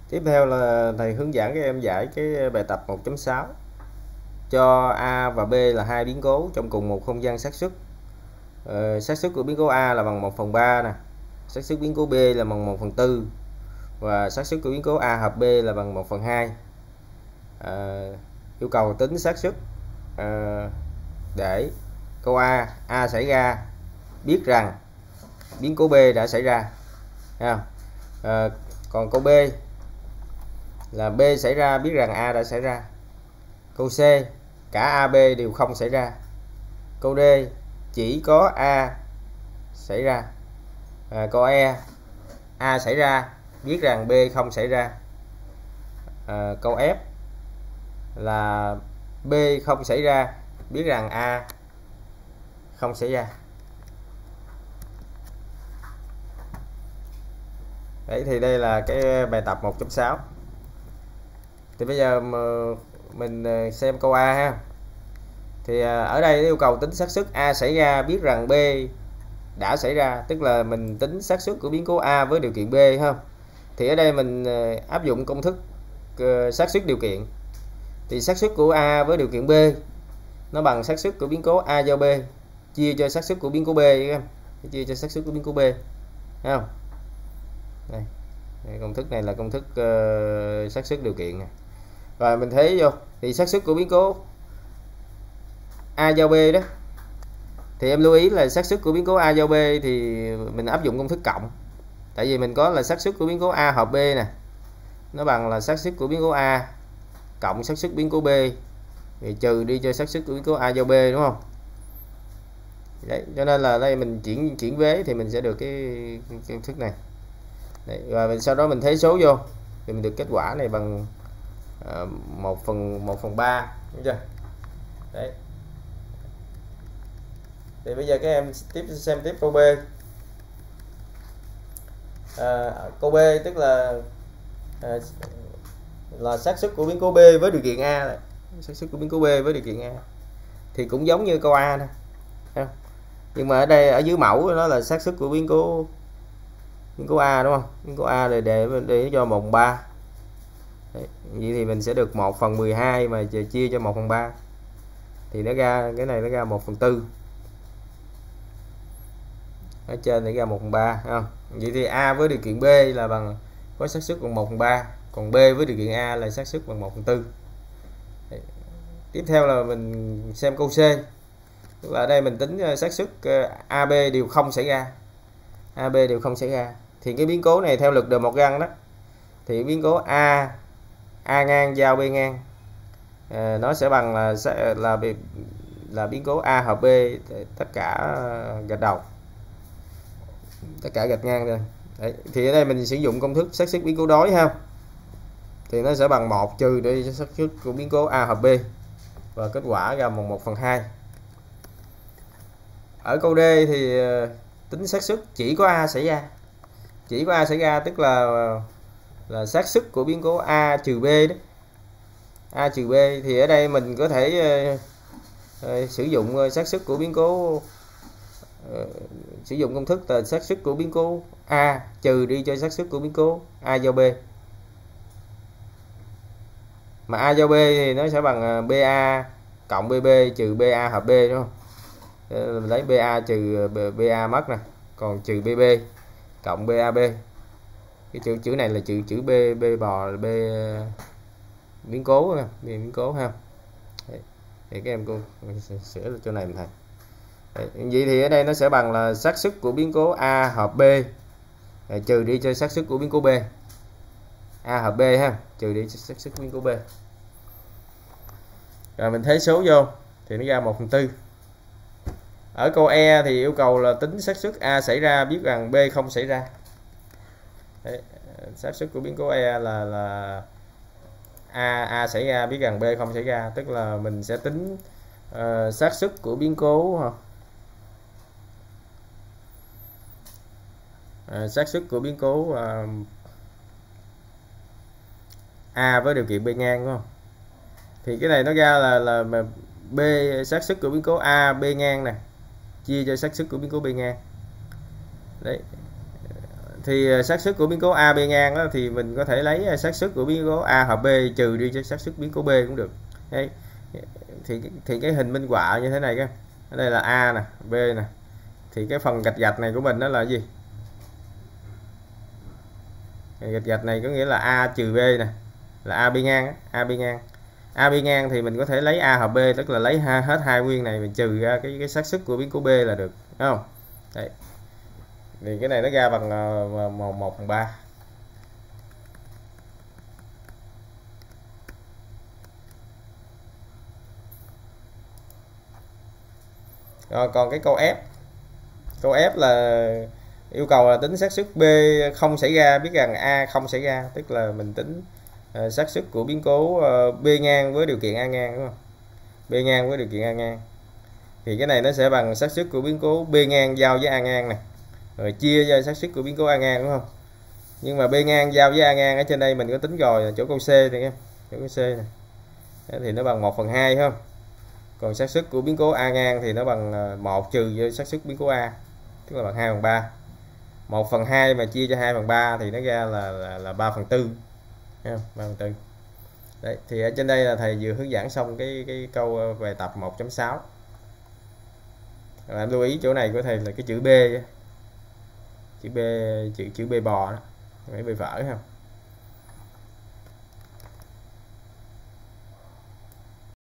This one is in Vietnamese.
Tiếp theo là thầy hướng dẫn các em giải cái bài tập 1.6 cho A và B là hai biến cố trong cùng một không gian xác suất. Xác suất của biến cố A là bằng 1/3 nè, xác suất biến cố B là bằng 1/4 và xác suất của biến cố A hợp B là bằng 1/2. Yêu cầu tính xác suất để câu A xảy ra biết rằng biến cố B đã xảy ra. Còn câu B là B xảy ra biết rằng A đã xảy ra. Câu C cả A, B đều không xảy ra. Câu D chỉ có A xảy ra. Câu E A xảy ra biết rằng B không xảy ra. Câu F là B không xảy ra biết rằng A không xảy ra. Đấy, thì đây là cái bài tập 1.6. Thì bây giờ mình xem câu A ha. Thì ở đây yêu cầu tính xác suất A xảy ra biết rằng B đã xảy ra, tức là mình tính xác suất của biến cố A với điều kiện B ha. Thì ở đây mình áp dụng công thức xác suất điều kiện. Thì xác suất của A với điều kiện B nó bằng xác suất của biến cố A giao B chia cho xác suất của biến cố B, chia cho xác suất của biến cố B, thấy không? Đây, công thức này là công thức xác suất điều kiện này. Rồi mình thấy vô thì xác suất của biến cố A giao B đó, thì em lưu ý là xác suất của biến cố A giao B thì mình áp dụng công thức cộng. Tại vì mình có là xác suất của biến cố A hợp B nè, nó bằng là xác suất của biến cố A cộng xác suất biến cố B thì trừ đi cho xác suất của biến cố A giao B, đúng không? Đấy, cho nên là đây mình chuyển vế thì mình sẽ được cái công thức này. Đấy, và sau đó mình thấy số vô thì mình được kết quả này bằng 1/3, đúng chưa? Đấy. Thì bây giờ các em xem tiếp câu B. Câu B tức là xác suất của biến cố B với điều kiện A này. Xác suất của biến cố B với điều kiện A thì cũng giống như câu A nè, nhưng mà ở đây ở dưới mẫu nó là xác suất của biến cố A, đúng không? Biến cố A để cho 1/3. Đấy, vậy thì mình sẽ được 1/12 mà chia cho 1/3 thì nó ra cái này nó ra 1/4. Ở trên này ra 1/3, không? Vậy thì A với điều kiện B là bằng có xác suất bằng 1/3, còn B với điều kiện A là xác suất bằng 1/4. Tiếp theo là mình xem câu C. Tức là ở đây mình tính xác suất AB đều không xảy ra. AB đều không xảy ra. Thì cái biến cố này theo lực De Morgan đó, thì biến cố A ngang giao B ngang nó sẽ bằng là biến cố A hợp B tất cả gạch đầu, tất cả gạch ngang rồi. Đấy, thì ở đây mình sử dụng công thức xác suất biến cố đối ha, thì nó sẽ bằng 1 trừ đi xác suất của biến cố A hợp B và kết quả ra bằng 1/2. Ở câu D thì tính xác suất chỉ có A xảy ra. Chỉ có A xảy ra tức là xác suất của biến cố A trừ B đó. A trừ B thì ở đây mình có thể sử dụng xác suất của biến cố sử dụng công thức là xác suất của biến cố A trừ đi cho xác suất của biến cố A giao B. Mà A giao B thì nó sẽ bằng BA cộng BB trừ BA hợp B, đúng không? Mình lấy BA trừ BA mất nè, còn trừ BB cộng BAB. Cái chữ này là chữ B bò là B biến cố, biến cố ha. Thì các em cô sửa chỗ này mình thầy. Vậy thì ở đây nó sẽ bằng là xác suất của biến cố A hợp B trừ đi cho xác suất của biến cố B. A hợp B ha, trừ đi cho xác suất biến cố B. Rồi mình thấy số vô thì nó ra 1/4. Ở câu E thì yêu cầu là tính xác suất A xảy ra biết rằng B không xảy ra. Đấy, xác suất của biến cố E là A xảy ra biết rằng B không xảy ra, tức là mình sẽ tính xác suất của biến cố xác suất của biến cố A với điều kiện B ngang, đúng không? Thì cái này nó ra là B xác suất của biến cố A B ngang nè chia cho xác suất của biến cố B ngang. Đấy, thì xác suất của biến cố A B ngang đó thì mình có thể lấy xác suất của biến cố A hợp B trừ đi cho xác suất biến cố B cũng được. Đấy. Thì cái hình minh họa như thế này các, ở đây là A nè, B nè, thì cái phần gạch gạch này của mình đó là gì? Gạch gạch này có nghĩa là A trừ B nè, là AB ngang, AB ngang. AB ngang thì mình có thể lấy A hợp B, tức là lấy hết hai nguyên này mình trừ ra cái xác suất của biến cố B là được, đúng không? Đấy. Thì cái này nó ra bằng 1/3. Rồi còn cái câu F. Câu F là yêu cầu là tính xác suất B không xảy ra, biết rằng A không xảy ra, tức là mình tính xác suất của biến cố B ngang với điều kiện A ngang, đúng không? B ngang với điều kiện A ngang. Thì cái này nó sẽ bằng xác suất của biến cố B ngang giao với A ngang này, rồi chia ra xác suất của biến cố A ngang, đúng không? Nhưng mà B ngang giao với A ngang ở trên đây mình có tính rồi, chỗ câu C này em, chỗ câu C này. Thì nó bằng 1/2 không? Còn xác suất của biến cố A ngang thì nó bằng 1 trừ với xác suất biến cố A, tức là bằng 2/3. 1/2 mà chia cho 2/3 thì nó ra là 3/4. Thấy không? 3/4. Đấy, thì ở trên đây là thầy vừa hướng dẫn xong cái câu bài tập 1.6. Em lưu ý chỗ này của thầy là cái chữ B, chữ B, chữ B bò đó, phải B vỡ không?